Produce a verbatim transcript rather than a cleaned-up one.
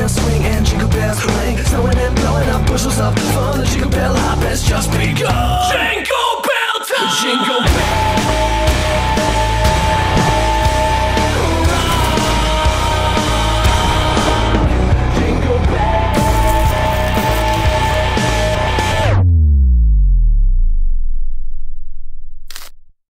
bells swing and jingle bells ring, snowing and blowing up bushels of fun. The jingle bell hop has just begun. Jingle bell time! Jingle